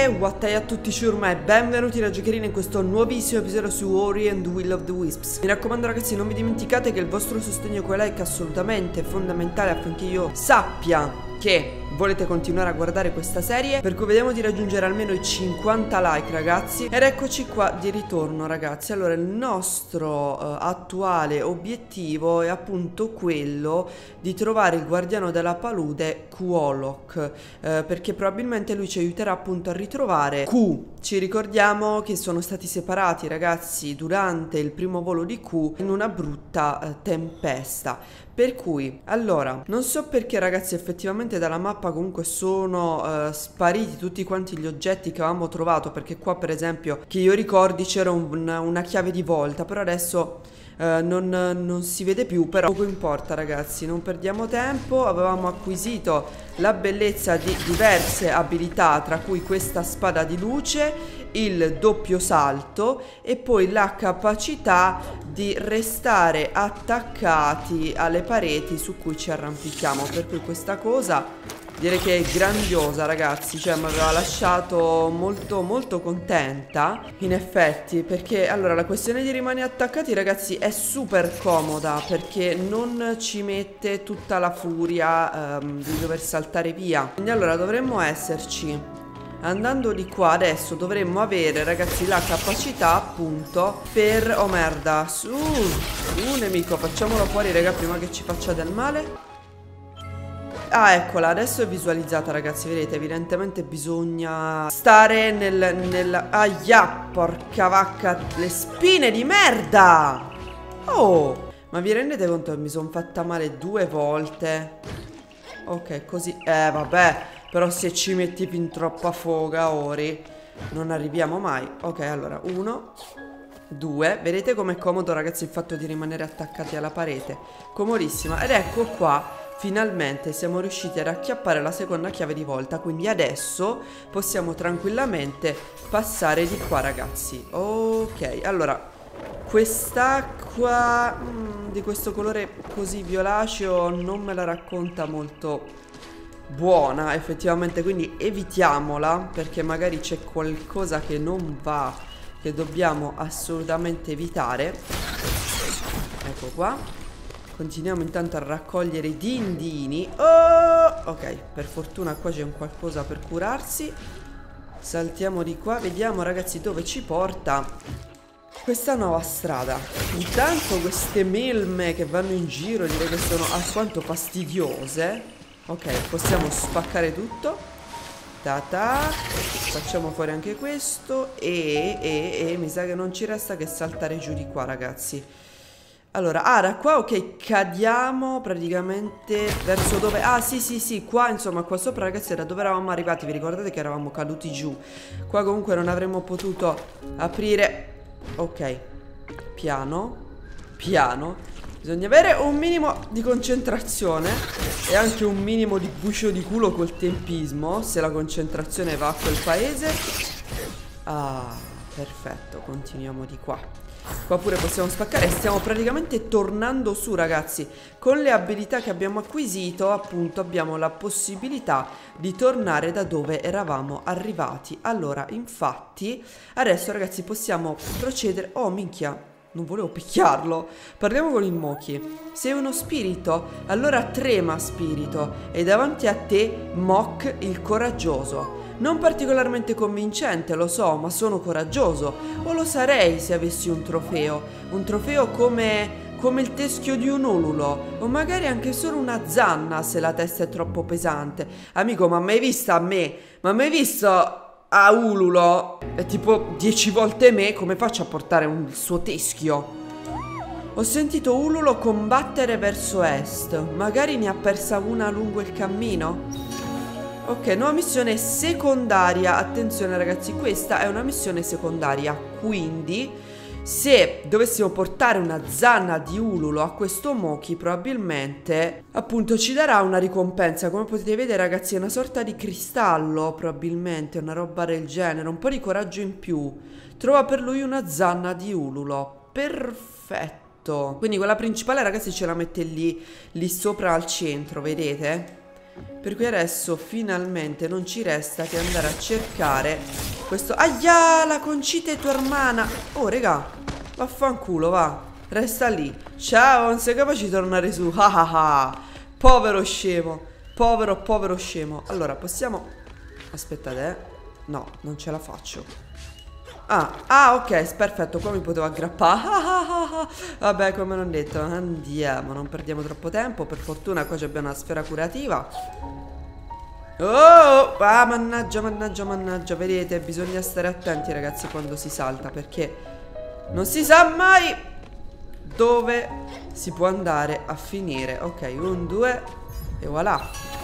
what a tutti ciurma e benvenuti da Giocherina in questo nuovissimo episodio su Ori and the Will of the Wisps. Mi raccomando ragazzi, non vi dimenticate che il vostro sostegno con like è assolutamente fondamentale affinché io sappia che volete continuare a guardare questa serie, per cui vediamo di raggiungere almeno i 50 like ragazzi. Ed eccoci qua di ritorno ragazzi. Allora il nostro attuale obiettivo è appunto quello di trovare il guardiano della palude Quolok, perché probabilmente lui ci aiuterà appunto a ritrovare Q. Ci ricordiamo che sono stati separati ragazzi durante il primo volo di Q in una brutta tempesta. Per cui, allora, non so perché ragazzi effettivamente dalla mappa comunque sono spariti tutti quanti gli oggetti che avevamo trovato, perché qua per esempio, che io ricordi, c'era una chiave di volta, però adesso non si vede più, però poco importa ragazzi, non perdiamo tempo. Avevamo acquisito la bellezza di diverse abilità, tra cui questa spada di luce, il doppio salto e poi la capacità di restare attaccati alle pareti su cui ci arrampichiamo, per cui questa cosa direi che è grandiosa ragazzi, cioè mi aveva lasciato molto contenta in effetti, perché allora la questione di rimanere attaccati ragazzi è super comoda, perché non ci mette tutta la furia di dover saltare via. Quindi allora dovremmo esserci. Andando di qua adesso dovremmo avere ragazzi la capacità appunto per... oh merda, nemico, facciamolo fuori raga prima che ci faccia del male. Ah eccola, adesso è visualizzata ragazzi, vedete, evidentemente bisogna stare nel... ahia, porca vacca, le spine di merda. Oh, ma vi rendete conto che mi sono fatta male 2 volte? Ok, così, vabbè, però se ci metti fin troppa foga Ori non arriviamo mai. Ok, allora, 1, 2, vedete com'è comodo ragazzi il fatto di rimanere attaccati alla parete? Comodissima, ed ecco qua. Finalmente siamo riusciti ad acchiappare la seconda chiave di volta, quindi adesso possiamo tranquillamente passare di qua ragazzi. Ok, allora quest'acqua di questo colore così violaceo non me la racconta molto buona effettivamente, quindi evitiamola, perché magari c'è qualcosa che non va, che dobbiamo assolutamente evitare. Ecco qua. Continuiamo intanto a raccogliere i dindini. Oh! Ok, per fortuna qua c'è un qualcosa per curarsi. Saltiamo di qua. Vediamo ragazzi dove ci porta questa nuova strada. Intanto queste melme che vanno in giro direi che sono alquanto fastidiose. Ok, possiamo spaccare tutto. Facciamo fuori anche questo. E mi sa che non ci resta che saltare giù di qua ragazzi. Allora, da qua, ok, cadiamo praticamente verso dove... ah, sì, qua, insomma, qua sopra, ragazzi, da dove eravamo arrivati. Vi ricordate che eravamo caduti giù? Qua comunque non avremmo potuto aprire... ok, piano. Bisogna avere un minimo di concentrazione e anche un minimo di guscio di culo col tempismo, se la concentrazione va a quel paese. Ah, perfetto, continuiamo di qua. Qua pure possiamo spaccare. Stiamo praticamente tornando su ragazzi. Con le abilità che abbiamo acquisito appunto abbiamo la possibilità di tornare da dove eravamo arrivati. Allora infatti adesso ragazzi possiamo procedere. Oh minchia, non volevo picchiarlo. Parliamo con il Moki. Sei uno spirito? Allora trema spirito. E davanti a te Mok il coraggioso. Non particolarmente convincente, lo so, ma sono coraggioso. O lo sarei se avessi un trofeo. Un trofeo come il teschio di un ululo. O magari anche solo una zanna se la testa è troppo pesante. Amico, ma mai vista a me? Ma mai visto a ululo? È tipo 10 volte me, come faccio a portare il suo teschio? Ho sentito ululo combattere verso est. Magari ne ha persa una lungo il cammino? Ok, nuova missione secondaria. Attenzione ragazzi, questa è una missione secondaria. Quindi se dovessimo portare una zanna di ululo a questo Moki, probabilmente appunto ci darà una ricompensa. Come potete vedere ragazzi è una sorta di cristallo, probabilmente una roba del genere. Un po' di coraggio in più. Trova per lui una zanna di ululo. Perfetto. Quindi quella principale ragazzi ce la mette lì sopra al centro, vedete? Per cui adesso finalmente non ci resta che andare a cercare questo... Aia, la concita è tua hermana. Oh, regà, vaffanculo, va. Resta lì. Ciao, non sei capace di tornare su. Ah ah ah. Povero scemo. Povero scemo. Allora, possiamo... Aspettate, no, non ce la faccio. Ok, perfetto, qua mi potevo aggrappare. Vabbè, come non detto, andiamo, non perdiamo troppo tempo. Per fortuna qua abbiamo una sfera curativa. Oh, mannaggia. Vedete, bisogna stare attenti, ragazzi, quando si salta, perché non si sa mai dove si può andare a finire. Ok, 1, 2 e voilà.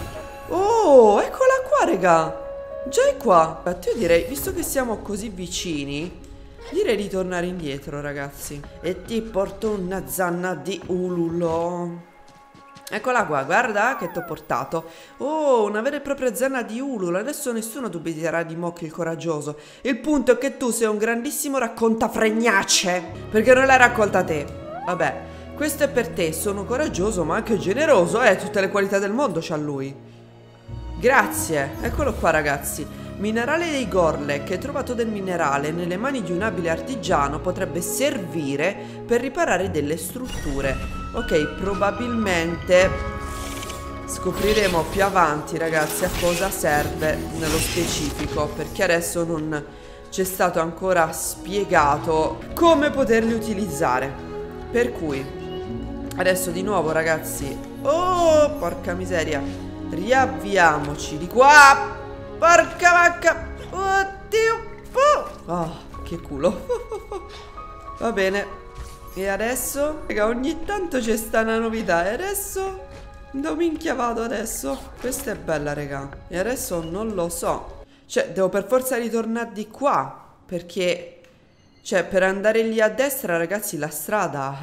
Oh, eccola qua, raga. Già è qua. Io direi, visto che siamo così vicini, direi di tornare indietro, ragazzi. E ti porto una zanna di ululo. Eccola qua, guarda che t'ho portato. Oh, una vera e propria zanna di ululo. Adesso nessuno dubiterà di Mokki il coraggioso. Il punto è che tu sei un grandissimo raccontafregnace, perché non l'hai raccolta te. Vabbè, questo è per te. Sono coraggioso ma anche generoso. Tutte le qualità del mondo c'ha lui. Grazie, eccolo qua, ragazzi. Minerale dei Gorlek. Hai trovato del minerale nelle mani di un abile artigiano. Potrebbe servire per riparare delle strutture. Ok, probabilmente scopriremo più avanti, ragazzi, a cosa serve nello specifico, perché adesso non c'è stato ancora spiegato come poterli utilizzare. Per cui adesso di nuovo, ragazzi. Oh, porca miseria. Riavviamoci di qua. Porca vacca. Oddio. Oh, che culo. Va bene. E adesso? Raga, ogni tanto c'è sta una novità. E adesso? Dove minchia vado adesso? Questa è bella, raga. E adesso non lo so. Cioè, devo per forza ritornare di qua, perché... Cioè, per andare lì a destra, ragazzi, la strada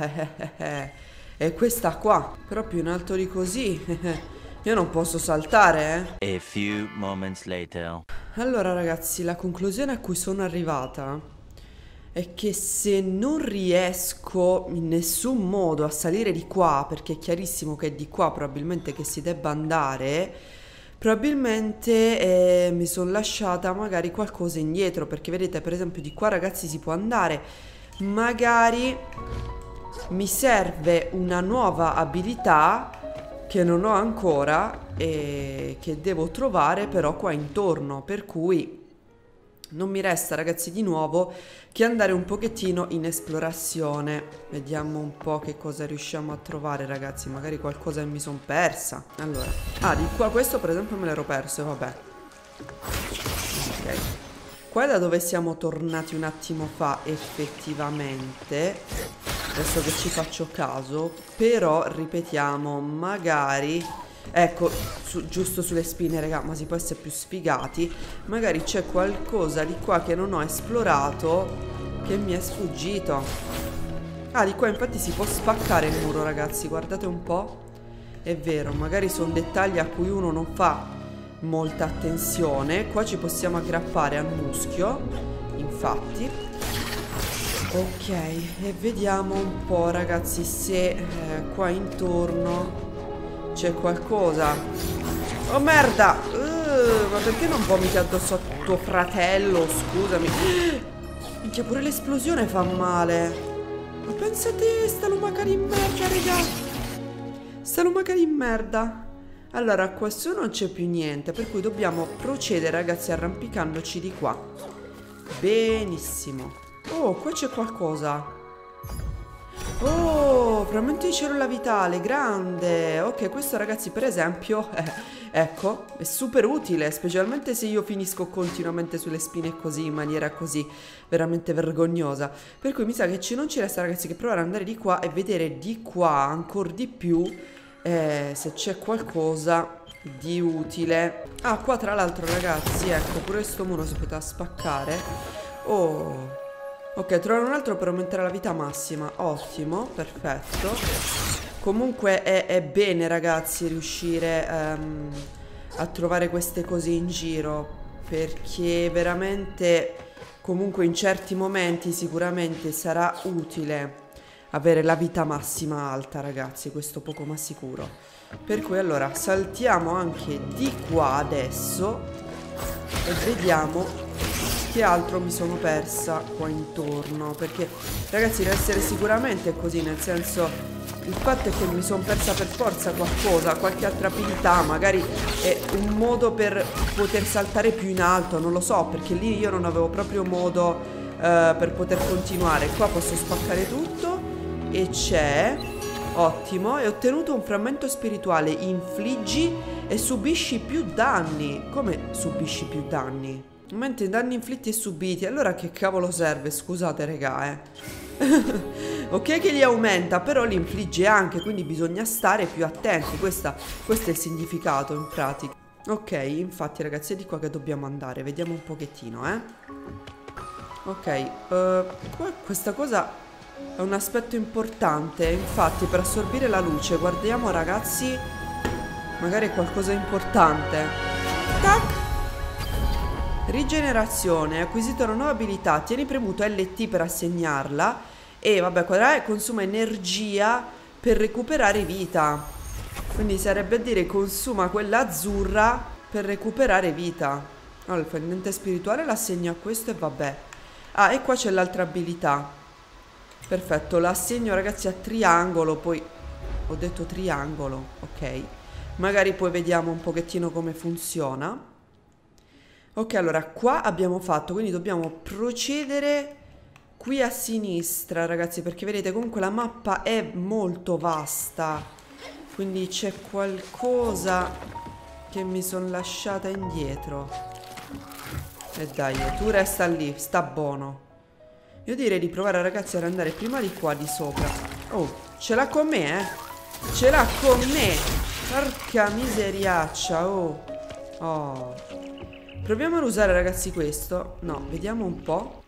è questa qua. Però più in alto di così... Io non posso saltare, A few moments later. Allora, ragazzi, la conclusione a cui sono arrivata è che se non riesco in nessun modo a salire di qua, perché è chiarissimo che è di qua probabilmente che si debba andare, probabilmente mi sono lasciata magari qualcosa indietro, perché vedete, per esempio, di qua, ragazzi, si può andare. Magari mi serve una nuova abilità che non ho ancora e che devo trovare però qua intorno, per cui non mi resta, ragazzi, di nuovo che andare un pochettino in esplorazione. Vediamo un po' che cosa riusciamo a trovare, ragazzi, magari qualcosa che mi sono persa. Allora, di qua questo per esempio me l'ero perso, vabbè. Ok, qua è da dove siamo tornati un attimo fa effettivamente, adesso che ci faccio caso. Però ripetiamo, magari, ecco, giusto sulle spine, raga, ma si può essere più sfigati. Magari c'è qualcosa di qua che non ho esplorato, che mi è sfuggito. Di qua infatti si può spaccare il muro, ragazzi, guardate un po'. È vero, magari sono dettagli a cui uno non fa molta attenzione. Qua ci possiamo aggrappare al muschio, infatti. Ok, e vediamo un po', ragazzi, se qua intorno c'è qualcosa. Oh merda! Ma perché non vomiti addosso a tuo fratello? Scusami. Minchia, pure l'esplosione fa male. Ma pensate, sta lumaca di merda, raga. Sta lumaca di merda. Allora, qua su non c'è più niente, per cui dobbiamo procedere, ragazzi, arrampicandoci di qua. Benissimo. Oh, qua c'è qualcosa. Oh, frammento di cellula vitale, grande. Ok, questo, ragazzi, per esempio, ecco, è super utile, specialmente se io finisco continuamente sulle spine così, in maniera così veramente vergognosa. Per cui mi sa che non ci resta, ragazzi, che provare ad andare di qua e vedere di qua ancora di più se c'è qualcosa di utile. Qua tra l'altro, ragazzi, ecco, pure questo muro si poteva spaccare. Oh, ok, trovare un altro per aumentare la vita massima. Ottimo, perfetto. Comunque è bene, ragazzi, riuscire a trovare queste cose in giro, perché veramente, comunque, in certi momenti sicuramente sarà utile avere la vita massima alta, ragazzi, questo poco ma sicuro. Per cui allora saltiamo anche di qua adesso e vediamo che altro mi sono persa qua intorno. Perché ragazzi deve essere sicuramente così, nel senso, il fatto è che mi sono persa per forza qualcosa, qualche altra abilità, magari è un modo per poter saltare più in alto, non lo so, perché lì io non avevo proprio modo per poter continuare. Qua posso spaccare tutto e c'è, ottimo, e ho ottenuto un frammento spirituale, infliggi e subisci più danni. Come subisci più danni? Aumenta i danni inflitti e subiti. Allora che cavolo serve? Scusate regà, ok che li aumenta, però li infligge anche, quindi bisogna stare più attenti. Questo è il significato in pratica. Ok, infatti ragazzi è di qua che dobbiamo andare. Vediamo un pochettino, ok, questa cosa è un aspetto importante. Infatti per assorbire la luce, guardiamo ragazzi, magari è qualcosa importante. Tac! Rigenerazione, acquisito una nuova abilità. Tieni premuto LT per assegnarla. E vabbè, qua consuma energia per recuperare vita. Quindi sarebbe a dire consuma quella azzurra per recuperare vita. Allora il fendente spirituale l'assegno a questo e vabbè. Ah, e qua c'è l'altra abilità. Perfetto, l'assegno ragazzi a triangolo. Poi ho detto triangolo, ok. Magari poi vediamo un pochettino come funziona. Ok, allora qua abbiamo fatto, quindi dobbiamo procedere qui a sinistra ragazzi, perché vedete comunque la mappa è molto vasta, quindi c'è qualcosa che mi sono lasciata indietro. E dai, tu resta lì, sta buono. Io direi di provare ragazzi ad andare prima di qua, di sopra. Oh, ce l'ha con me, ce l'ha con me. Porca miseriaccia, oh. Oh. Proviamo ad usare ragazzi questo. No, vediamo un po'.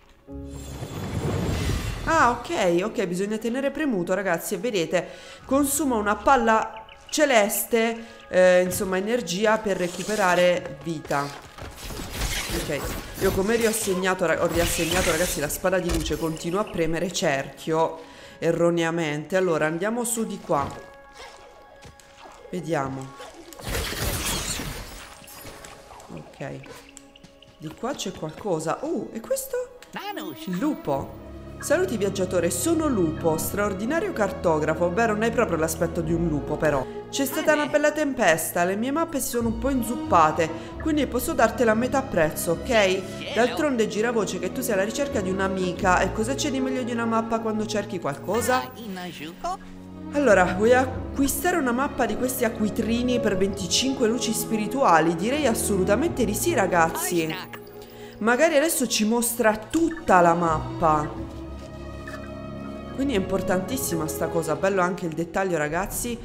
Ah, ok, bisogna tenere premuto ragazzi. E vedete, consuma una palla celeste, insomma energia per recuperare vita. Ok, io come ho riassegnato ragazzi la spada di luce, continuo a premere cerchio erroneamente. Allora andiamo su di qua. Vediamo. Ok, di qua c'è qualcosa. E questo? Il lupo. Saluti viaggiatore, sono Lupo, straordinario cartografo. Beh, non hai proprio l'aspetto di un lupo però. C'è stata una bella tempesta, le mie mappe si sono un po' inzuppate, quindi posso dartela a metà prezzo, ok? D'altronde gira voce che tu sei alla ricerca di un'amica. E cosa c'è di meglio di una mappa quando cerchi qualcosa? Allora, vuoi acquistare una mappa di questi acquitrini per 25 luci spirituali? Direi assolutamente di sì ragazzi. Magari adesso ci mostra tutta la mappa. Quindi è importantissima sta cosa. Bello anche il dettaglio ragazzi.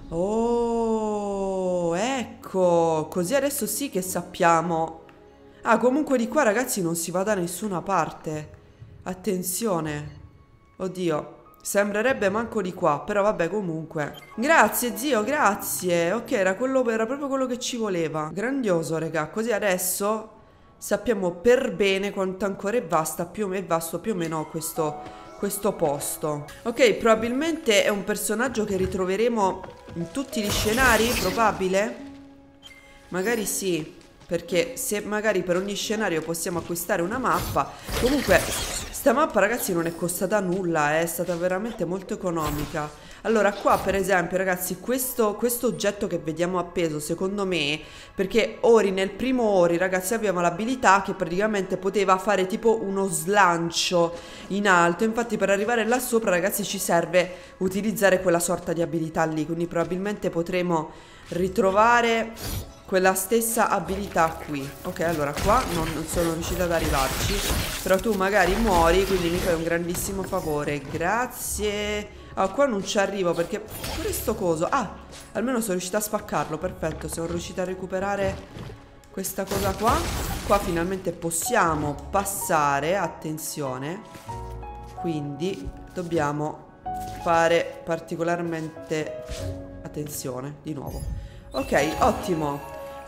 Oh, ecco. Così adesso sì che sappiamo. Ah, comunque di qua ragazzi non si va da nessuna parte. Attenzione. Oddio, sembrerebbe manco di qua. Però vabbè comunque. Grazie zio, grazie. Ok, era proprio quello che ci voleva. Grandioso raga. Così adesso sappiamo per bene quanto ancora è vasto più o meno questo posto. Ok, probabilmente è un personaggio che ritroveremo in tutti gli scenari, probabile? Magari sì, perché se magari per ogni scenario possiamo acquistare una mappa. Comunque, sta mappa ragazzi non è costata nulla, è stata veramente molto economica. Allora qua per esempio ragazzi questo oggetto che vediamo appeso secondo me, perché nel primo Ori ragazzi avevamo l'abilità che praticamente poteva fare tipo uno slancio in alto. Infatti per arrivare là sopra ragazzi ci serve utilizzare quella sorta di abilità lì, quindi probabilmente potremo ritrovare quella stessa abilità qui. Ok, allora qua non sono riuscita ad arrivarci, però tu magari muori, quindi mi fai un grandissimo favore. Grazie. Ah, qua non ci arrivo perché pure sto coso. Ah, almeno sono riuscita a spaccarlo. Perfetto, sono riuscita a recuperare questa cosa qua. Qua finalmente possiamo passare. Attenzione. Quindi dobbiamo fare particolarmente attenzione di nuovo. Ok, ottimo.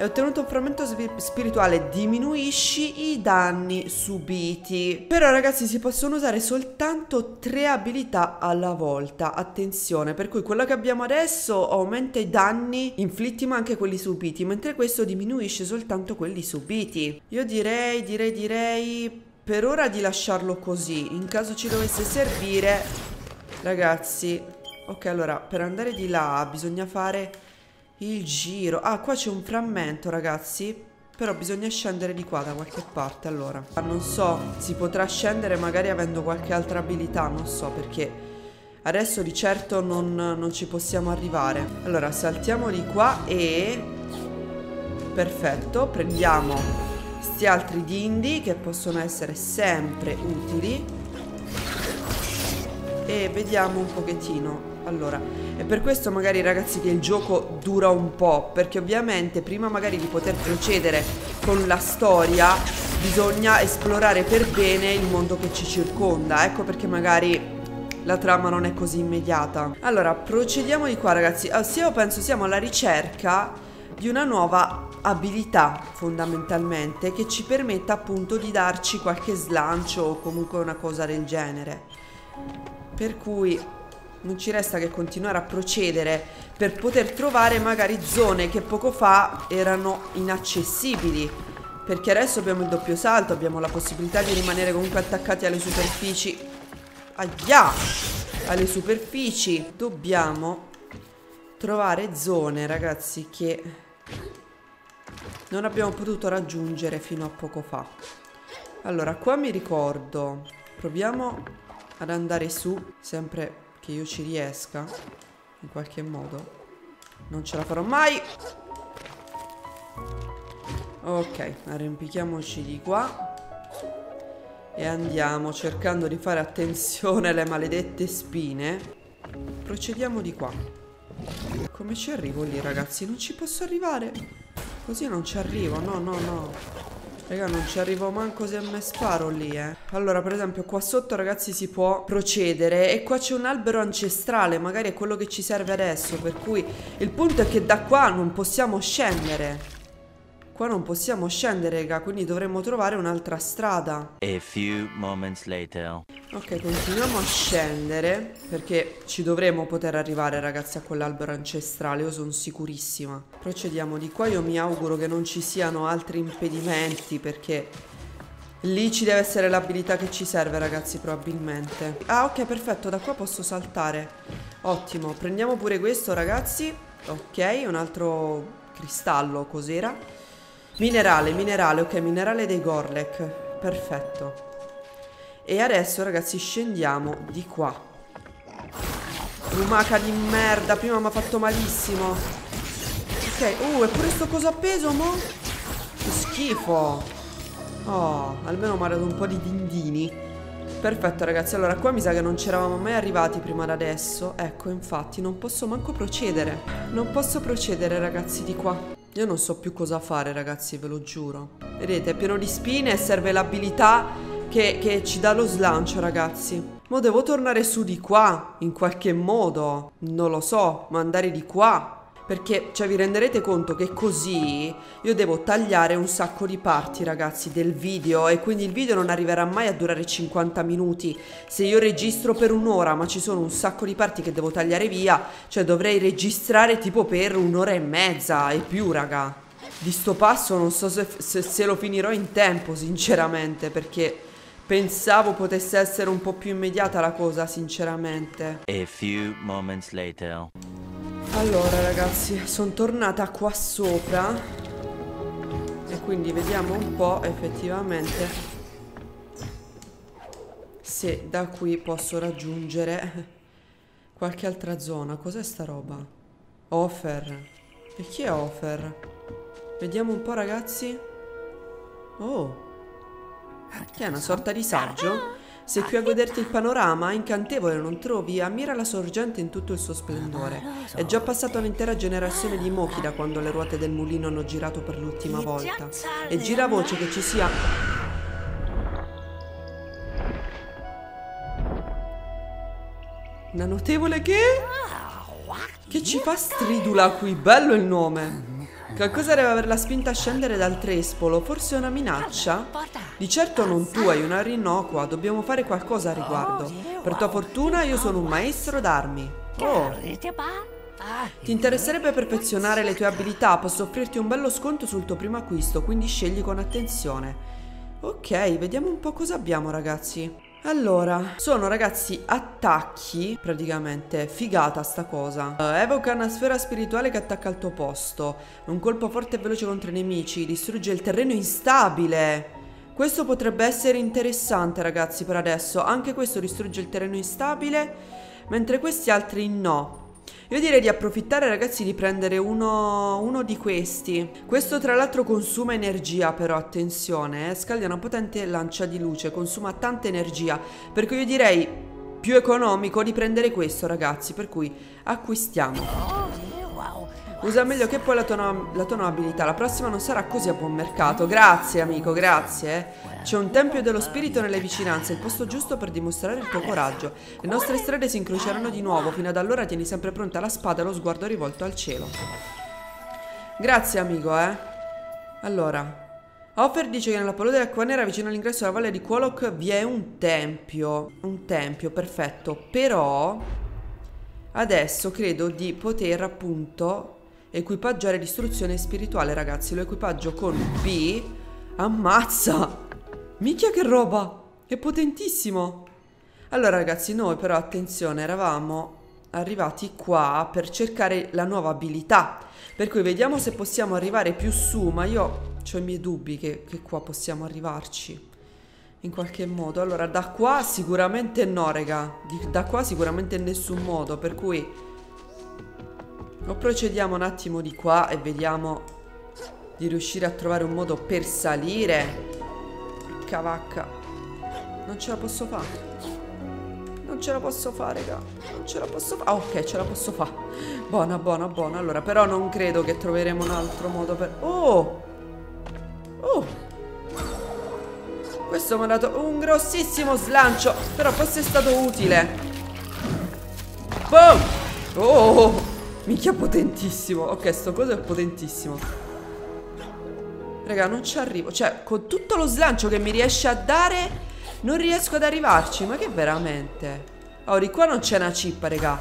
Hai ottenuto un frammento spirituale, diminuisci i danni subiti. Però ragazzi si possono usare soltanto 3 abilità alla volta, attenzione, per cui quello che abbiamo adesso aumenta i danni inflitti ma anche quelli subiti, mentre questo diminuisce soltanto quelli subiti. Io direi per ora di lasciarlo così, in caso ci dovesse servire, ragazzi. Ok, allora per andare di là bisogna fare il giro. Ah, qua c'è un frammento, ragazzi, però bisogna scendere di qua da qualche parte. Allora, non so, si potrà scendere magari avendo qualche altra abilità, non so, perché adesso di certo non ci possiamo arrivare. Allora, saltiamo di qua e... perfetto, prendiamo sti altri dindi che possono essere sempre utili e vediamo un pochettino. Allora, è per questo magari ragazzi che il gioco dura un po', perché ovviamente prima magari di poter procedere con la storia bisogna esplorare per bene il mondo che ci circonda. Ecco perché magari la trama non è così immediata. Allora, procediamo di qua ragazzi. Io penso siamo alla ricerca di una nuova abilità fondamentalmente che ci permetta appunto di darci qualche slancio o comunque una cosa del genere. Per cui non ci resta che continuare a procedere per poter trovare magari zone che poco fa erano inaccessibili, perché adesso abbiamo il doppio salto, abbiamo la possibilità di rimanere comunque attaccati alle superfici. Ahia! Alle superfici. Dobbiamo trovare zone, ragazzi, che non abbiamo potuto raggiungere fino a poco fa. Allora, qua mi ricordo, proviamo ad andare su, sempre che io ci riesca in qualche modo. Non ce la farò mai. Ok, arrampichiamoci di qua e andiamo cercando di fare attenzione alle maledette spine. Procediamo di qua. Come ci arrivo lì, ragazzi? Non ci posso arrivare. Così non ci arrivo. No, no, no. Raga, non ci arrivo manco se me sparo lì, Allora, per esempio, qua sotto, ragazzi, si può procedere. E qua c'è un albero ancestrale. Magari è quello che ci serve adesso. Per cui il punto è che da qua non possiamo scendere. Qua non possiamo scendere, raga. Quindi dovremmo trovare un'altra strada. A few moments later. Ok, continuiamo a scendere, perché ci dovremo poter arrivare, ragazzi, a quell'albero ancestrale. Io sono sicurissima. Procediamo di qua. Io mi auguro che non ci siano altri impedimenti, perché lì ci deve essere l'abilità che ci serve, ragazzi, probabilmente. Ah, ok, perfetto, da qua posso saltare. Ottimo, prendiamo pure questo, ragazzi. Ok, un altro cristallo, cos'era? Minerale, ok, minerale dei Gorlek. Perfetto. E adesso, ragazzi, scendiamo di qua. Lumaca di merda, prima mi ha fatto malissimo. Ok, eppure sto coso appeso, mo? Che schifo. Oh, almeno mi ha dato un po' di dindini. Perfetto, ragazzi, allora qua mi sa che non ci eravamo mai arrivati prima da adesso. Ecco, infatti, non posso manco procedere. Non posso procedere, ragazzi, di qua. Io non so più cosa fare, ragazzi, ve lo giuro. Vedete, è pieno di spine e serve l'abilità che ci dà lo slancio, ragazzi. Mo devo tornare su di qua, in qualche modo. Non lo so, ma andare di qua. Perché, cioè, vi renderete conto che così io devo tagliare un sacco di parti, ragazzi, del video. E quindi il video non arriverà mai a durare 50 minuti. Se io registro per un'ora, ma ci sono un sacco di parti che devo tagliare via, cioè dovrei registrare tipo per un'ora e mezza e più, raga. Di sto passo non so se lo finirò in tempo, sinceramente, perché pensavo potesse essere un po' più immediata la cosa, sinceramente. A few moments later. Allora, ragazzi, sono tornata qua sopra e quindi vediamo un po' effettivamente se da qui posso raggiungere qualche altra zona. Cos'è sta roba? Ofer. E chi è Ofer? Vediamo un po', ragazzi. Oh, che è una sorta di saggio? Sei qui a goderti il panorama? Incantevole, non trovi? Ammira la sorgente in tutto il suo splendore. È già passata un'intera generazione di mochi da quando le ruote del mulino hanno girato per l'ultima volta. E gira voce che ci sia... una notevole che ci fa stridula qui. Bello il nome. Qualcosa deve averla spinta a scendere dal trespolo. Forse una minaccia? Di certo non tu, hai un'aria innocua. Dobbiamo fare qualcosa a riguardo. Per tua fortuna io sono un maestro d'armi. Oh. Ti interesserebbe perfezionare le tue abilità? Posso offrirti un bello sconto sul tuo primo acquisto, quindi scegli con attenzione. Ok, vediamo un po' cosa abbiamo, ragazzi. Allora, sono, ragazzi, attacchi, praticamente, figata sta cosa. Evoca una sfera spirituale che attacca al tuo posto. Un colpo forte e veloce contro i nemici, distrugge il terreno instabile. Questo potrebbe essere interessante, ragazzi, per adesso. Anche questo distrugge il terreno instabile, mentre questi altri no. Io direi di approfittare, ragazzi, di prendere uno di questi. Questo tra l'altro consuma energia, però attenzione, scaglia una potente lancia di luce, consuma tanta energia, per cui io direi più economico di prendere questo, ragazzi, per cui acquistiamo. Usa meglio che poi la tua nuova abilità. La prossima non sarà così a buon mercato. Grazie, amico, grazie. C'è un tempio dello spirito nelle vicinanze, il posto giusto per dimostrare il tuo coraggio. Le nostre strade si incroceranno di nuovo. Fino ad allora tieni sempre pronta la spada e lo sguardo rivolto al cielo. Grazie, amico, Allora, Offer dice che nella palude dell'acqua nera vicino all'ingresso della valle di Quolok vi è un tempio. Un tempio, perfetto. Però adesso credo di poter appunto equipaggiare l'istruzione spirituale, ragazzi. Lo equipaggio con B. Ammazza! Minchia che roba! È potentissimo! Allora, ragazzi, noi però, attenzione, eravamo arrivati qua per cercare la nuova abilità. Per cui vediamo se possiamo arrivare più su, ma io ho i miei dubbi che qua possiamo arrivarci in qualche modo. Allora, da qua sicuramente no, raga. Da qua sicuramente in nessun modo, per cui o procediamo un attimo di qua e vediamo di riuscire a trovare un modo per salire. Porca vacca. Non ce la posso fare. Non ce la posso fare, raga. Non ce la posso fare. Ah, ok, ce la posso fare. Buona, buona, buona. Allora, però non credo che troveremo un altro modo per... Oh! Oh! Questo mi ha dato un grossissimo slancio, però forse è stato utile. Boom! Oh! Minchia, potentissimo. Ok, sto coso è potentissimo. Raga, non ci arrivo. Cioè, con tutto lo slancio che mi riesce a dare, non riesco ad arrivarci. Ma che veramente? Oh, di qua non c'è una cippa, raga.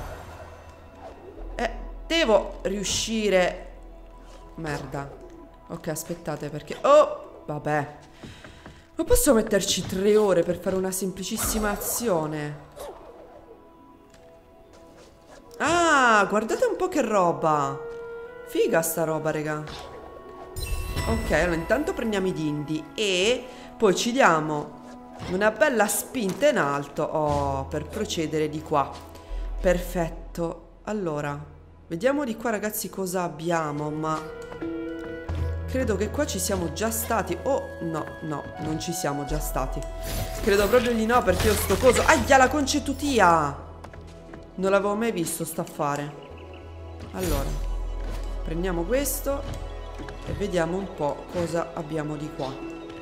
Devo riuscire. Merda. Ok, aspettate, perché... Oh, vabbè. Ma posso metterci 3 ore per fare una semplicissima azione? Ah, guardate un po' che roba. Figa sta roba, raga. Ok, allora intanto prendiamo i dindi e poi ci diamo una bella spinta in alto. Oh, per procedere di qua. Perfetto. Allora, vediamo di qua, ragazzi, cosa abbiamo. Ma credo che qua ci siamo già stati. Oh, no, no, non ci siamo già stati. Credo proprio di no, perché io sto coso... Aia, la concetutia! Non l'avevo mai visto sta affare. Allora, prendiamo questo e vediamo un po' cosa abbiamo di qua.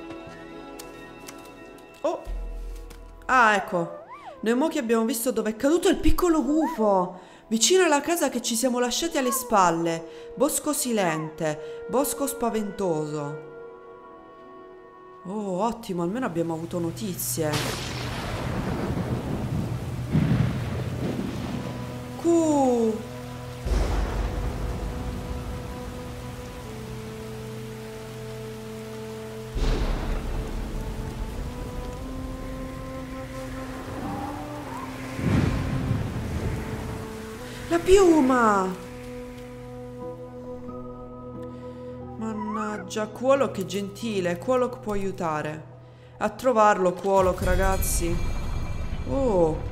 Oh! Ah, ecco. Noi mo che abbiamo visto dove è caduto il piccolo gufo, vicino alla casa che ci siamo lasciati alle spalle. Bosco silente, bosco spaventoso. Oh, ottimo, almeno abbiamo avuto notizie. La piuma! Mannaggia, Quolok è gentile. Quolok può aiutare a trovarlo, Quolok, ragazzi. Oh!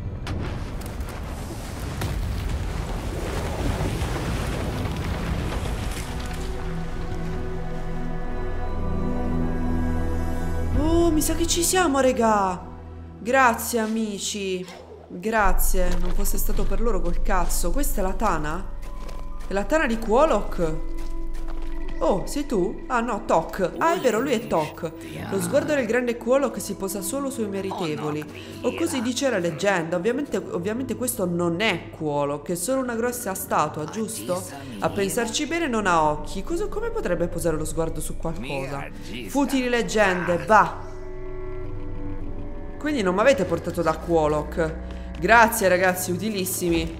Mi sa che ci siamo, regà. Grazie, amici. Grazie. Non fosse stato per loro col cazzo. Questa è la tana? È la tana di Quolok? Oh, sei tu? Ah no, Tok. Ah, è vero, lui è Tok. Lo sguardo del grande Quoloc si posa solo sui meritevoli. O così dice la leggenda. Ovviamente questo non è Quoloc, è solo una grossa statua, giusto? A pensarci bene non ha occhi. Come potrebbe posare lo sguardo su qualcosa? Futili leggende, bah. Quindi non mi avete portato da Quoloc. Grazie ragazzi, utilissimi.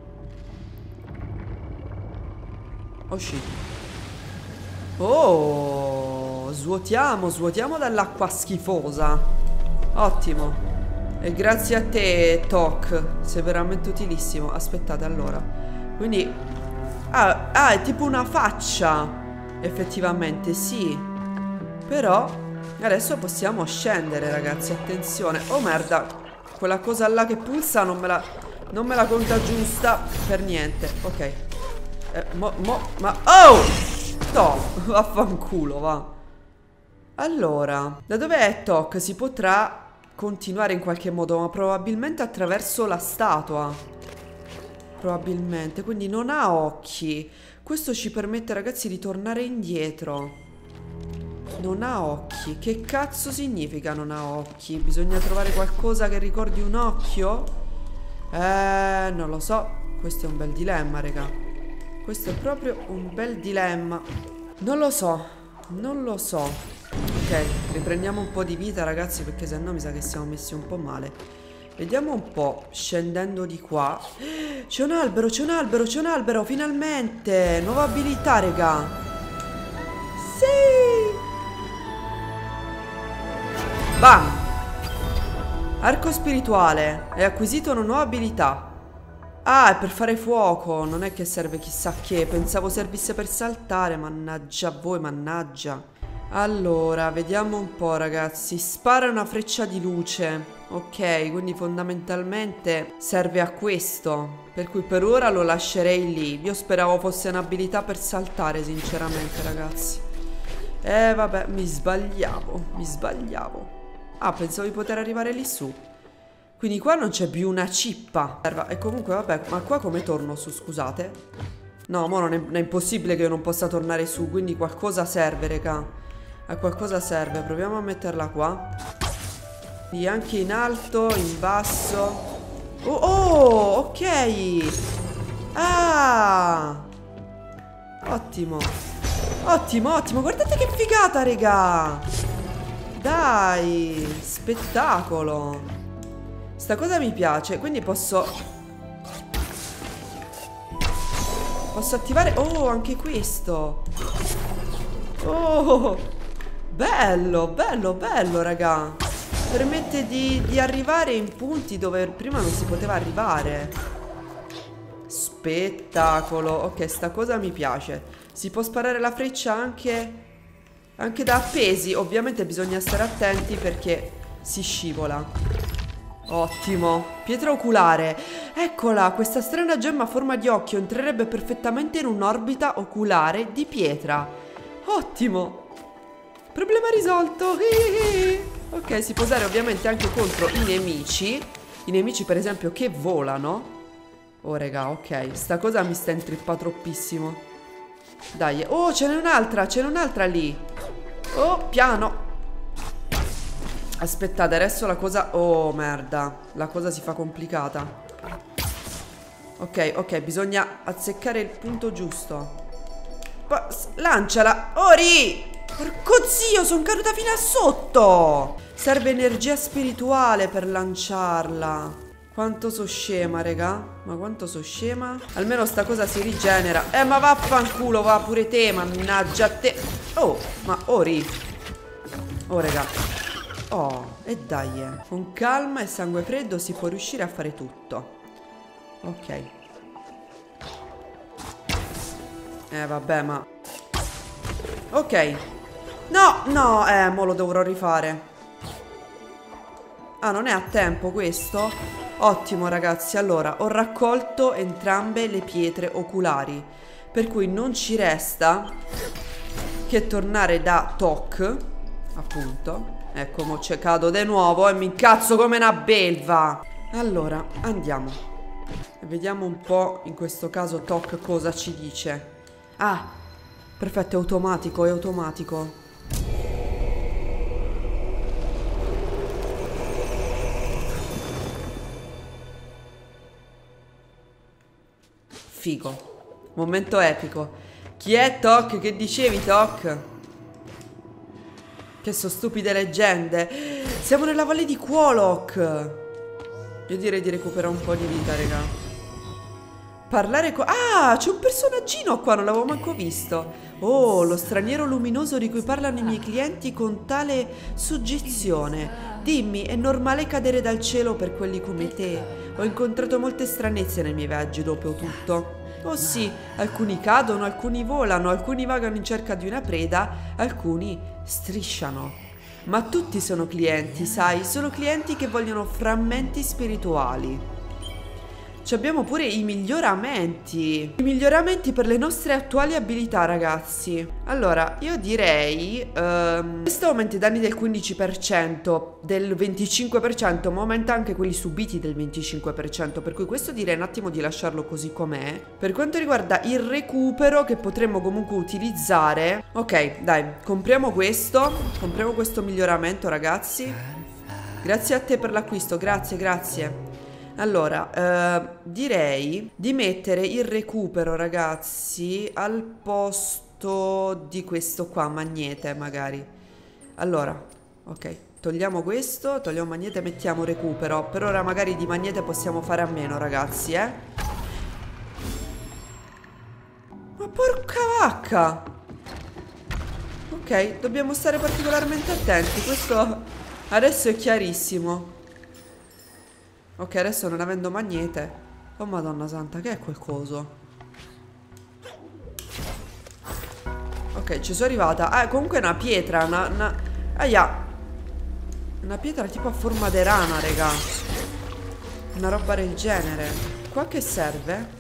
Oh shit. Oh, svuotiamo dall'acqua schifosa. Ottimo. E grazie a te, Tok. Sei veramente utilissimo. Aspettate, allora. Quindi è tipo una faccia. Effettivamente, sì. Però adesso possiamo scendere, ragazzi. Attenzione. Oh merda. Quella cosa là che pulsa non me la conta giusta per niente. Ok. Oh! No, vaffanculo, va. Allora, da dove è Tok? Si potrà continuare in qualche modo, ma probabilmente attraverso la statua. Probabilmente, quindi non ha occhi. Questo ci permette, ragazzi, di tornare indietro. Non ha occhi. Che cazzo significa non ha occhi? Bisogna trovare qualcosa che ricordi un occhio? Non lo so. Questo è un bel dilemma, raga. Questo è proprio un bel dilemma. Non lo so. Non lo so. Ok, riprendiamo un po' di vita, ragazzi, perché sennò mi sa che siamo messi un po' male. Vediamo un po', scendendo di qua. C'è un albero, c'è un albero, c'è un albero, finalmente. Nuova abilità, raga. Sì. Bam. Arco spirituale. Hai acquisito una nuova abilità. Ah, è per fare fuoco. Non è che serve chissà che. Pensavo servisse per saltare. Mannaggia a voi, mannaggia. Allora, vediamo un po', ragazzi. Spara una freccia di luce. Ok, quindi fondamentalmente serve a questo. Per cui per ora lo lascerei lì. Io speravo fosse un'abilità per saltare, sinceramente, ragazzi. Vabbè, mi sbagliavo. Ah, pensavo di poter arrivare lì su. Quindi qua non c'è più una cippa. E comunque vabbè, ma qua come torno su, scusate? No, mo non è impossibile che io non possa tornare su. Quindi qualcosa serve, raga. A qualcosa serve. Proviamo a metterla qua. Quindi anche in alto, in basso. Oh, ok. Ah, ottimo. Ottimo. Guardate che figata, raga. Dai, spettacolo. Sta cosa mi piace. Quindi posso attivare. Oh, anche questo. Oh, bello, raga. Permette di arrivare in punti dove prima non si poteva arrivare. Spettacolo. Ok, sta cosa mi piace. Si può sparare la freccia anche da appesi. Ovviamente bisogna stare attenti perché si scivola. Ottimo. Pietra oculare. Eccola, questa strana gemma a forma di occhio entrerebbe perfettamente in un'orbita oculare di pietra. Ottimo. Problema risolto. Ok, si può usare ovviamente anche contro i nemici. I nemici per esempio che volano. Oh raga, ok. Sta cosa mi sta intrippa troppissimo. Dai. Oh, ce n'è un'altra lì. Oh, piano. Aspettate, adesso la cosa... Oh, merda. La cosa si fa complicata. Ok, bisogna azzeccare il punto giusto. Lanciala. Ori! Porco zio, sono caduta fino a sotto. Serve energia spirituale per lanciarla. Quanto so scema, raga. Ma quanto so scema. Almeno sta cosa si rigenera. Ma vaffanculo, va pure te, mannaggia a te. Oh, ma Ori. Oh, raga. Oh, e dai, con calma e sangue freddo si può riuscire a fare tutto. Ok. Vabbè, ma... Ok. No, mo lo dovrò rifare. Ah, non è a tempo questo? Ottimo, ragazzi. Allora, ho raccolto entrambe le pietre oculari, per cui non ci resta che tornare da Tok, appunto. Ecco, mo cado di nuovo e mi incazzo come una belva. Allora, andiamo. Vediamo un po' in questo caso Tok cosa ci dice. Ah, Perfetto, è automatico, è automatico. Figo. Momento epico. Chi è Toc? Che dicevi, Toc? Che so stupide leggende. Siamo nella valle di Quolok. Io direi di recuperare un po' di vita, raga. Parlare con... Ah, c'è un personaggino qua, non l'avevo manco visto. Oh, lo straniero luminoso di cui parlano i miei clienti con tale suggezione. Dimmi, è normale cadere dal cielo per quelli come te? Ho incontrato molte stranezze nei miei viaggi dopo tutto. Oh sì, alcuni cadono, alcuni volano, alcuni vagano in cerca di una preda, alcuni strisciano. Ma tutti sono clienti, sai, sono clienti che vogliono frammenti spirituali. Ci abbiamo pure i miglioramenti. I miglioramenti per le nostre attuali abilità, ragazzi. Allora, io direi questo aumenta i danni del 15%, del 25%, ma aumenta anche quelli subiti del 25%. Per cui questo direi un attimo di lasciarlo così com'è. Per quanto riguarda il recupero, che potremmo comunque utilizzare, ok, dai, compriamo questo miglioramento, ragazzi. Grazie a te per l'acquisto, grazie. Allora, direi di mettere il recupero, ragazzi, al posto di questo qua, magnete, magari. Allora, ok, togliamo questo, togliamo magnete, mettiamo recupero. Per ora magari di magnete possiamo fare a meno, ragazzi, Ma porca vacca! Ok, dobbiamo stare particolarmente attenti, questo adesso è chiarissimo. Ok, adesso non avendo magnete. Oh madonna santa, che è quel coso? Ok, ci sono arrivata. Ah, comunque è una pietra, Aia. Una pietra tipo a forma di rana, raga. Una roba del genere. Qua che serve?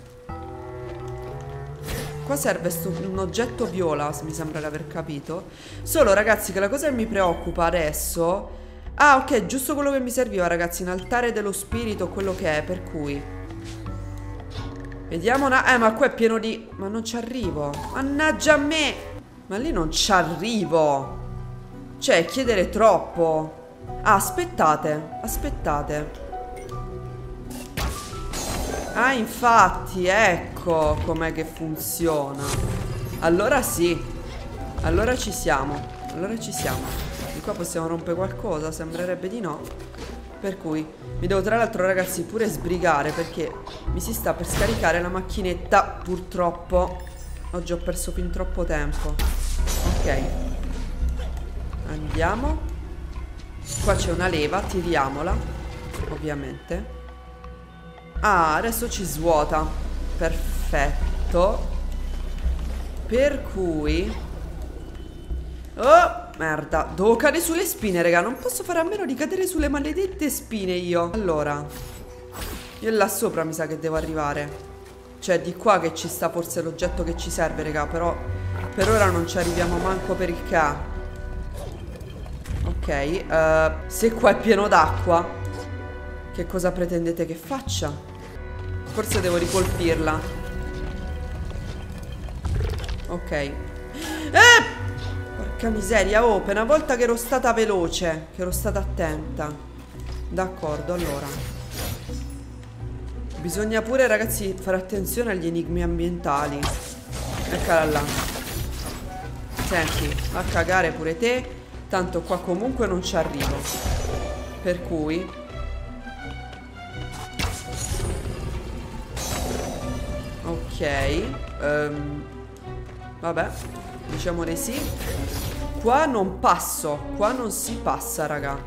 Qua serve un oggetto viola, mi sembra di aver capito. Solo, ragazzi, che la cosa che mi preoccupa adesso... Ah, ok, giusto quello che mi serviva, ragazzi. Un altare dello spirito, quello che è, per cui vediamo una... ma qua è pieno di... Ma non ci arrivo. Mannaggia a me. Ma lì non ci arrivo. Cioè, chiedere troppo. Ah, aspettate. Ah, infatti, ecco com'è che funziona. Allora sì. Allora ci siamo. Di qua possiamo rompere qualcosa, sembrerebbe di no. Per cui mi devo tra l'altro, ragazzi, pure sbrigare, perché mi si sta per scaricare la macchinetta. Purtroppo oggi ho perso fin troppo tempo. Ok, andiamo. Qua c'è una leva, tiriamola. Ovviamente. Ah, adesso ci svuota. Perfetto. Per cui... Oh, merda, devo cadere sulle spine, raga. Non posso fare a meno di cadere sulle maledette spine io. Allora, io là sopra mi sa che devo arrivare. Cioè, di qua che ci sta forse l'oggetto che ci serve, raga. Però per ora non ci arriviamo manco per il ca. Ok, se qua è pieno d'acqua, che cosa pretendete che faccia? Forse devo ricolpirla. Ok. Porca miseria, oh, per una volta che ero stata veloce, che ero stata attenta. D'accordo, allora. Bisogna pure, ragazzi, fare attenzione agli enigmi ambientali. Eccola là. Senti, va a cagare pure te. Tanto qua comunque non ci arrivo. Per cui... Ok. Vabbè, diciamo di sì. Qua non passo. Qua non si passa, raga.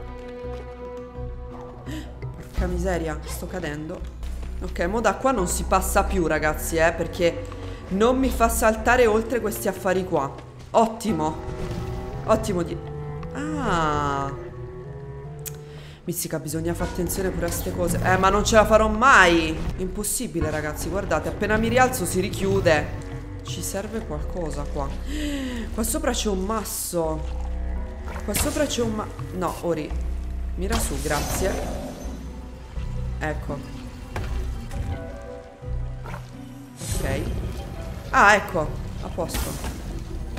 Porca miseria, sto cadendo. Ok, mo da qua non si passa più, ragazzi, perché non mi fa saltare oltre questi affari qua. Ottimo. Ottimo di... Ah, mizzica, bisogna fare attenzione pure a queste cose. Ma non ce la farò mai. Impossibile, ragazzi, guardate, appena mi rialzo si richiude. Ci serve qualcosa qua. Qua sopra c'è un masso. Qua sopra c'è un no, Ori, mira su, grazie. Ecco. Ok. Ah, ecco, a posto.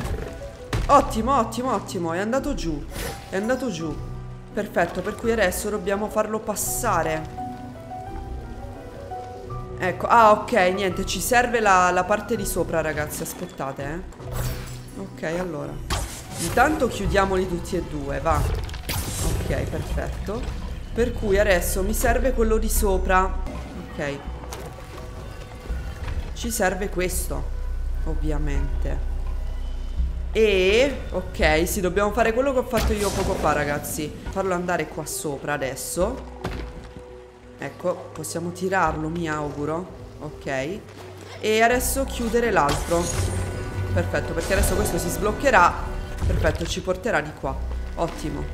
Ottimo, ottimo, ottimo. È andato giù. È andato giù. Perfetto, per cui adesso dobbiamo farlo passare. Ecco, ah ok, niente, ci serve la parte di sopra, ragazzi, aspettate, Ok, allora intanto chiudiamoli tutti e due, va. Ok, perfetto. Per cui adesso mi serve quello di sopra. Ok. Ci serve questo, ovviamente. E, ok, sì, dobbiamo fare quello che ho fatto io poco fa, ragazzi. Farlo andare qua sopra adesso. Ecco, possiamo tirarlo, mi auguro. Ok. E adesso chiudere l'altro. Perfetto, perché adesso questo si sbloccherà. Perfetto, ci porterà di qua. Ottimo.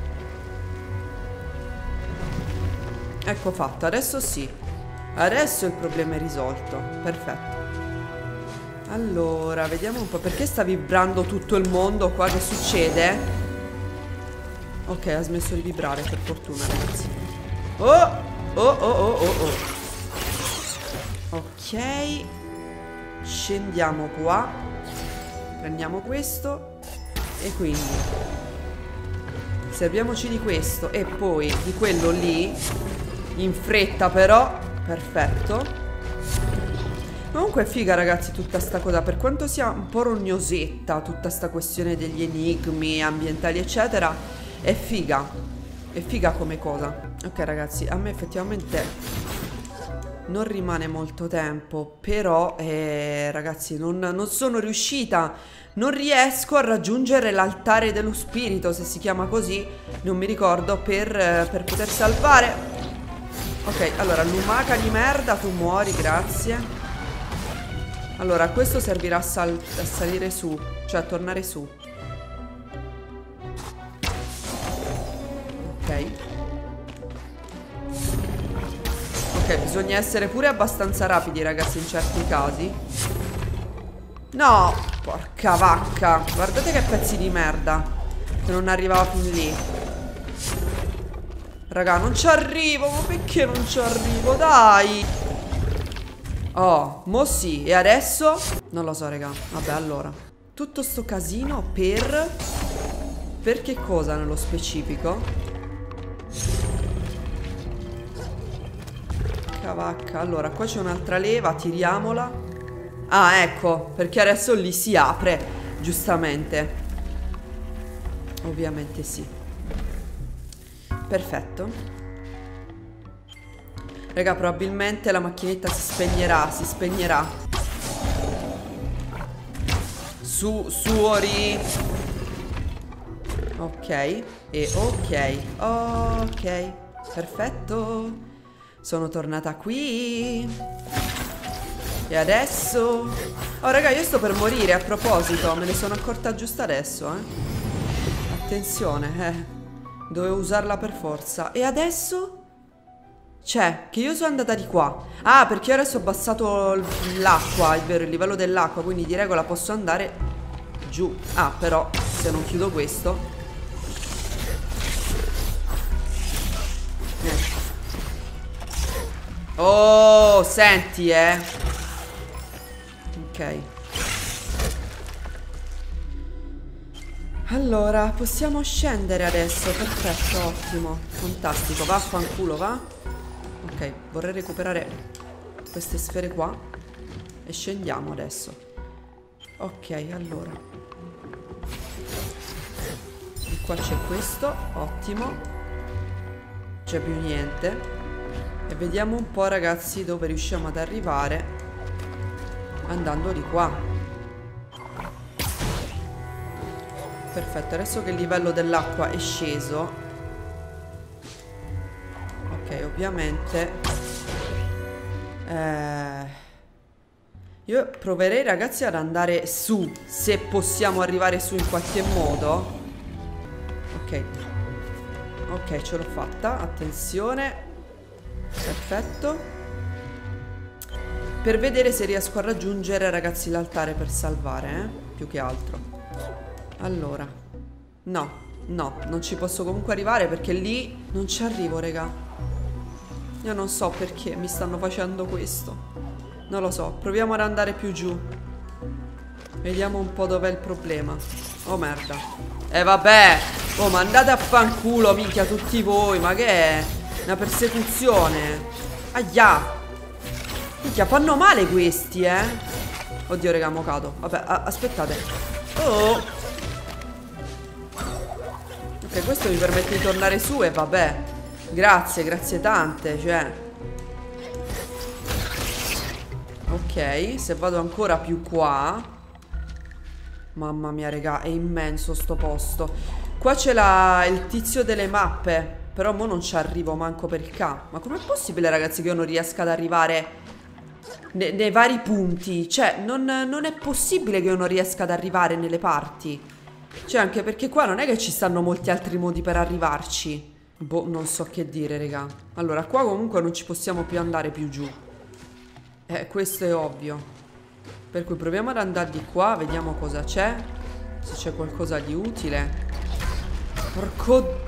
Ecco fatto, adesso sì. Adesso il problema è risolto. Perfetto. Allora, vediamo un po'. Perché sta vibrando tutto il mondo qua? Che succede? Ok, ha smesso di vibrare, per fortuna, ragazzi. Oh! Oh oh oh oh oh. Ok. Scendiamo qua. Prendiamo questo. E quindi serviamoci di questo. E poi di quello lì. In fretta però. Perfetto. Comunque è figa, ragazzi, tutta sta cosa. Per quanto sia un po' rognosetta tutta sta questione degli enigmi ambientali eccetera, è figa. È figa come cosa. Ok, ragazzi, a me effettivamente non rimane molto tempo. Però, ragazzi, non sono riuscita. Non riesco a raggiungere l'altare dello spirito, se si chiama così. Non mi ricordo, per poter salvare. Ok, allora, lumaca di merda, tu muori, grazie. Allora, questo servirà a salire su. Cioè a tornare su. Ok, bisogna essere pure abbastanza rapidi, ragazzi, in certi casi. No, porca vacca. Guardate che pezzi di merda. Che non arrivava fin lì. Raga, non ci arrivo. Ma perché non ci arrivo? Dai. Oh, mo sì. E adesso? Non lo so, raga. Vabbè, allora. Tutto sto casino per che cosa nello specifico? Vacca. Allora, qua c'è un'altra leva, tiriamola. Ah, ecco, perché adesso lì si apre, giustamente. Ovviamente sì. Perfetto. Raga, probabilmente la macchinetta si spegnerà. Si spegnerà. Su, Ori. Ok. E ok. Ok. Perfetto. Sono tornata qui. E adesso? Oh raga, io sto per morire. A proposito, me ne sono accorta giusto adesso, Attenzione, dovevo usarla per forza. E adesso? Cioè, che io sono andata di qua. Ah, perché io adesso ho abbassato l'acqua, è vero, il livello dell'acqua. Quindi di regola posso andare giù. Ah, però, se non chiudo questo. Oh, senti, Ok. Allora, possiamo scendere adesso. Perfetto, ottimo. Fantastico, vaffanculo, va. Ok, vorrei recuperare queste sfere qua. E scendiamo adesso. Ok, allora. Di qua c'è questo, ottimo. C'è più niente. E vediamo un po', ragazzi, dove riusciamo ad arrivare andando di qua. Perfetto, adesso che il livello dell'acqua è sceso. Ok, ovviamente io proverei, ragazzi, ad andare su. Se possiamo arrivare su in qualche modo. Ok. Ok, ce l'ho fatta, attenzione. Perfetto. Per vedere se riesco a raggiungere, ragazzi, l'altare per salvare, più che altro. Allora. No, non ci posso comunque arrivare perché lì non ci arrivo, raga. Io non so perché mi stanno facendo questo. Non lo so, proviamo ad andare più giù. Vediamo un po' dov'è il problema. Oh merda. Vabbè. Oh, ma andate a fanculo, minchia, tutti voi. Ma che è? Una persecuzione. Aia. Minchia, fanno male questi, Oddio, raga, mo cado. Vabbè, aspettate. Oh. Ok, questo mi permette di tornare su e vabbè. Grazie, grazie tante, cioè. Ok, se vado ancora più qua. Mamma mia, raga, è immenso sto posto. Qua c'è il tizio delle mappe. Però mo non ci arrivo manco per il K. Ma com'è possibile, ragazzi, che io non riesca ad arrivare nei vari punti? Cioè, non è possibile che io non riesca ad arrivare nelle parti. Cioè, anche perché qua non è che ci stanno molti altri modi per arrivarci. Boh, non so che dire, raga. Allora, qua comunque non ci possiamo più andare più giù. Questo è ovvio. Per cui proviamo ad andare di qua, vediamo cosa c'è. Se c'è qualcosa di utile. Porco...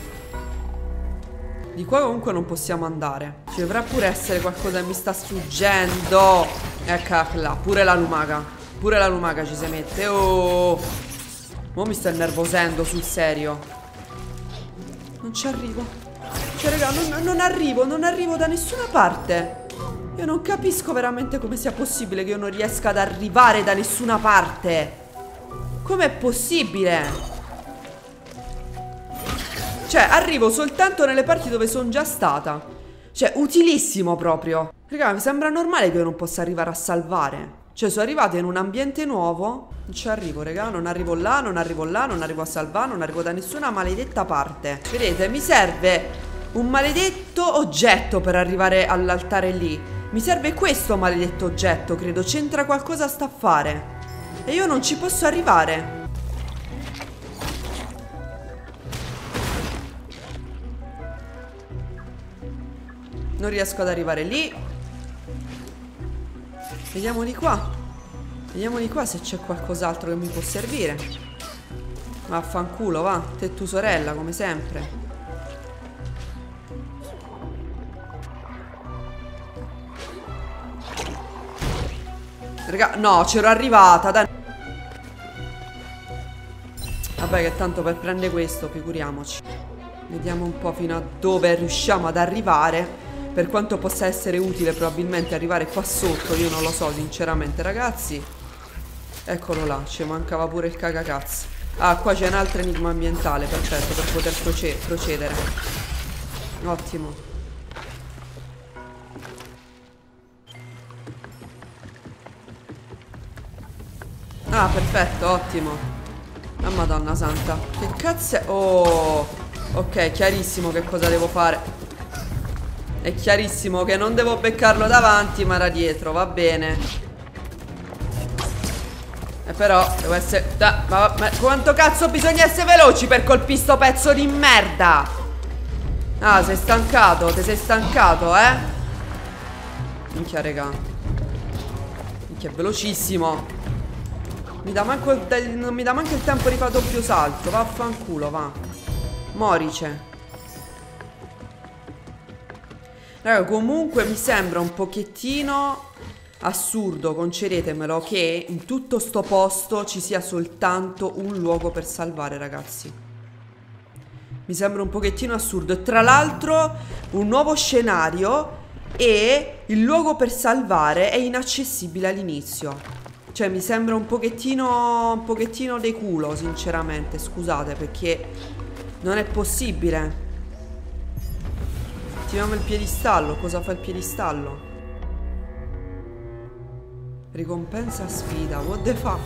Di qua comunque non possiamo andare. Ci dovrà pure essere qualcosa che mi sta sfuggendo. Eccola, pure la lumaca. Pure la lumaca ci si mette. Oh, mo mi sto innervosendo, sul serio. Non ci arrivo. Cioè, raga, non arrivo da nessuna parte. Io non capisco veramente come sia possibile che io non riesca ad arrivare da nessuna parte. Com'è possibile? Cioè, arrivo soltanto nelle parti dove sono già stata. Cioè, utilissimo proprio. Raga, mi sembra normale che io non possa arrivare a salvare. Cioè, sono arrivata in un ambiente nuovo. Non ci arrivo, raga. Non arrivo là, non arrivo là, non arrivo a salvare, non arrivo da nessuna maledetta parte. Vedete, mi serve un maledetto oggetto per arrivare all'altare lì. Mi serve questo maledetto oggetto, credo. C'entra qualcosa sta a fare. E io non ci posso arrivare. Non riesco ad arrivare lì. Vediamo di qua. Vediamo di qua se c'è qualcos'altro che mi può servire. Vaffanculo, va. Te e tua sorella, come sempre. Raga, no, c'ero arrivata, dai. Vabbè, che tanto per prendere questo, figuriamoci. Vediamo un po' fino a dove riusciamo ad arrivare. Per quanto possa essere utile probabilmente arrivare qua sotto, io non lo so sinceramente, ragazzi. Eccolo là, ci mancava pure il cagacazzo. Ah, qua c'è un altro enigma ambientale, perfetto, per poter procedere. Ottimo. Ah, perfetto, ottimo. Ah, madonna santa. Che cazzo è? Oh, ok, chiarissimo che cosa devo fare. È chiarissimo che non devo beccarlo davanti, ma da dietro, va bene. E però devo essere... ma quanto cazzo bisogna essere veloci per colpire sto pezzo di merda? Ah, sei stancato, ti sei stancato, Minchia, raga. Minchia, è velocissimo. Non mi dà manco il tempo di fare doppio salto. Vaffanculo, va. Morice. Raga, comunque mi sembra un pochettino assurdo, concedetemelo, che in tutto sto posto ci sia soltanto un luogo per salvare, ragazzi. Mi sembra un pochettino assurdo. E tra l'altro un nuovo scenario e il luogo per salvare è inaccessibile all'inizio. Cioè mi sembra un pochettino di culo, sinceramente. Scusate, perché non è possibile. Attiviamo il piedistallo. Cosa fa il piedistallo? Ricompensa sfida. What the fuck?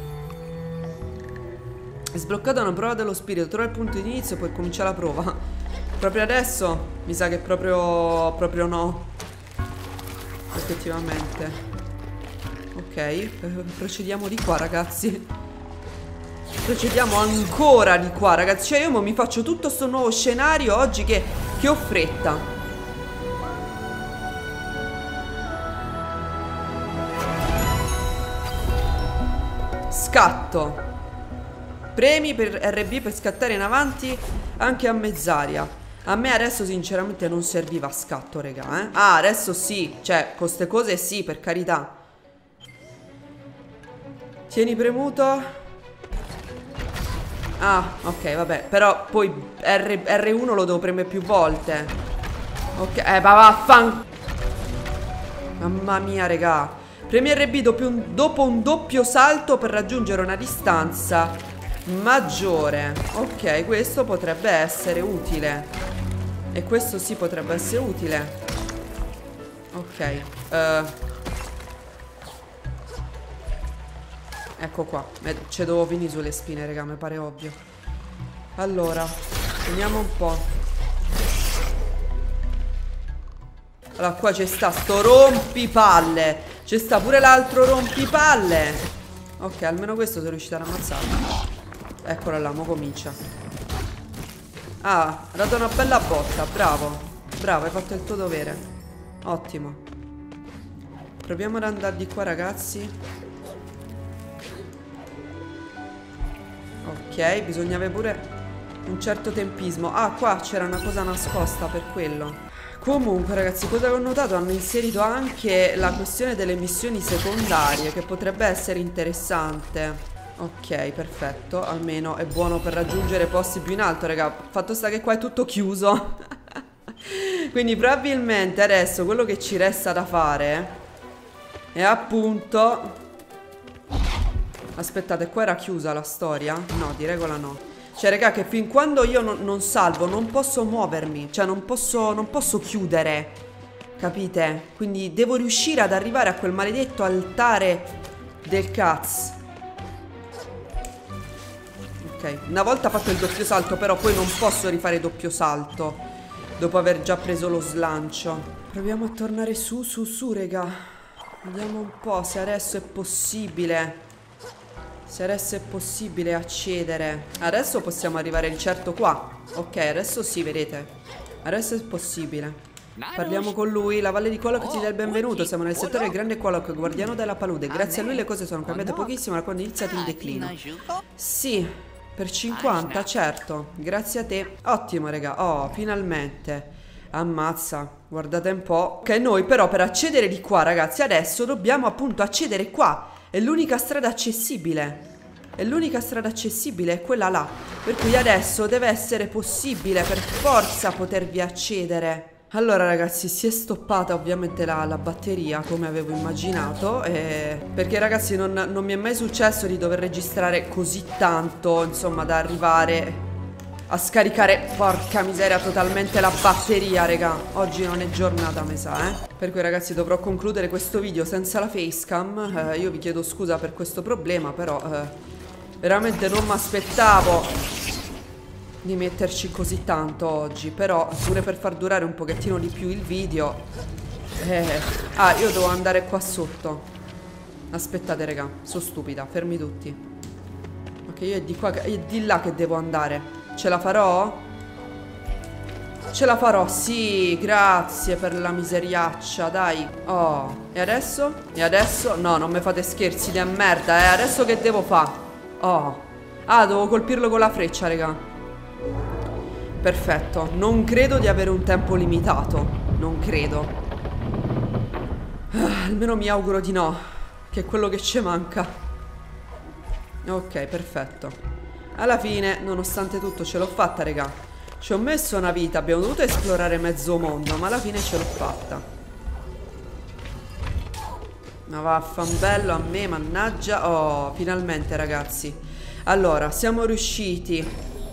È sbloccata una prova dello spirito. Trova il punto di inizio e poi comincia la prova. Proprio adesso? Mi sa che proprio no. Effettivamente. Ok, procediamo di qua, ragazzi. Procediamo ancora di qua, ragazzi. Cioè io mi faccio tutto sto nuovo scenario oggi che ho fretta. Scatto. Premi per RB per scattare in avanti anche a mezz'aria. A me adesso sinceramente non serviva scatto, raga, Ah, adesso sì. Cioè, con ste cose sì, per carità. Tieni premuto. Ah, ok, vabbè. Però poi R1 lo devo premere più volte. Ok, ma vaffan. Mamma mia, regà. Premi RB dopo un doppio salto per raggiungere una distanza maggiore. Ok, questo potrebbe essere utile. E questo sì potrebbe essere utile. Ok. Ecco qua. Ci devo finire sulle spine, raga, mi pare ovvio. Allora, vediamo un po'. Allora, qua c'è sta sto rompipalle. C'è sta pure l'altro rompipalle. Ok, almeno questo sono riuscito ad ammazzarlo. Eccola là, mo comincia. Ah, ha dato una bella botta. Bravo. Bravo, hai fatto il tuo dovere. Ottimo. Proviamo ad andare di qua, ragazzi. Ok, bisognava pure un certo tempismo. Ah, qua c'era una cosa nascosta per quello. Comunque, ragazzi, cosa ho notato? Hanno inserito anche la questione delle missioni secondarie, che potrebbe essere interessante. Ok, perfetto. Almeno è buono per raggiungere posti più in alto, raga. Fatto sta che qua è tutto chiuso. Quindi probabilmente adesso quello che ci resta da fare è appunto... Aspettate, qua era chiusa la storia? No, di regola no. Cioè, raga, che fin quando io non salvo non posso muovermi. Cioè, non posso chiudere. Capite? Quindi devo riuscire ad arrivare a quel maledetto altare del cazzo. Ok, una volta fatto il doppio salto, però poi non posso rifare doppio salto dopo aver già preso lo slancio. Proviamo a tornare su, raga. Vediamo un po' se adesso è possibile. Se adesso è possibile accedere. Adesso possiamo arrivare di certo qua. Ok, adesso sì, vedete. Adesso è possibile. Parliamo con lui. La Valle di Quoloc ti dà il benvenuto. Siamo nel settore del grande Quoloc, guardiano della palude. Grazie a lui le cose sono cambiate pochissimo da quando è iniziato il declino. Sì, per 50, certo. Grazie a te. Ottimo, raga. Oh, finalmente. Ammazza, guardate un po'. Ok, noi però per accedere di qua, ragazzi, adesso dobbiamo appunto accedere qua. È l'unica strada accessibile. È l'unica strada accessibile, è quella là. Per cui adesso deve essere possibile per forza potervi accedere. Allora, ragazzi, si è stoppata ovviamente la batteria, come avevo immaginato, perché, ragazzi, non mi è mai successo di dover registrare così tanto, insomma, da arrivare a scaricare, porca miseria, totalmente la batteria, raga. Oggi non è giornata, mi sa, Per cui, ragazzi, dovrò concludere questo video senza la facecam. Io vi chiedo scusa per questo problema, però veramente non mi aspettavo di metterci così tanto oggi. Però, pure per far durare un pochettino di più il video. Ah, io devo andare qua sotto. Aspettate, raga, sono stupida, fermi tutti. Ok, io è di qua, è di là che devo andare. Ce la farò? Ce la farò, sì, grazie per la miseriaccia, dai. Oh, e adesso? E adesso? No, non mi fate scherzi di merda, Adesso che devo fare? Oh. Ah, devo colpirlo con la freccia, raga. Perfetto. Non credo di avere un tempo limitato. Non credo. Almeno mi auguro di no. Che è quello che ci manca. Ok, perfetto. Alla fine, nonostante tutto, ce l'ho fatta, raga. Ci ho messo una vita, abbiamo dovuto esplorare mezzo mondo, ma alla fine ce l'ho fatta. Ma vaffanbello a me, mannaggia. Oh, finalmente, ragazzi. Allora, siamo riusciti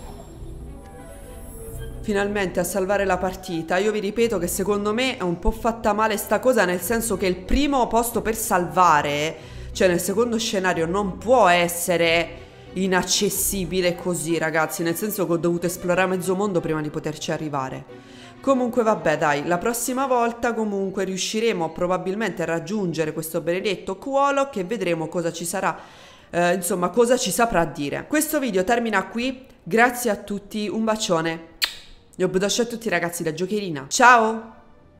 finalmente a salvare la partita. Io vi ripeto che secondo me è un po' fatta male sta cosa, nel senso che il primo posto per salvare, cioè nel secondo scenario, non può essere inaccessibile così, ragazzi, nel senso che ho dovuto esplorare mezzo mondo prima di poterci arrivare. Comunque vabbè, dai, la prossima volta comunque riusciremo probabilmente a raggiungere questo benedetto Quoloc e vedremo cosa ci sarà, insomma, cosa ci saprà dire. Questo video termina qui, grazie a tutti, un bacione. Io a tutti, ragazzi, da Giocherina. Ciao!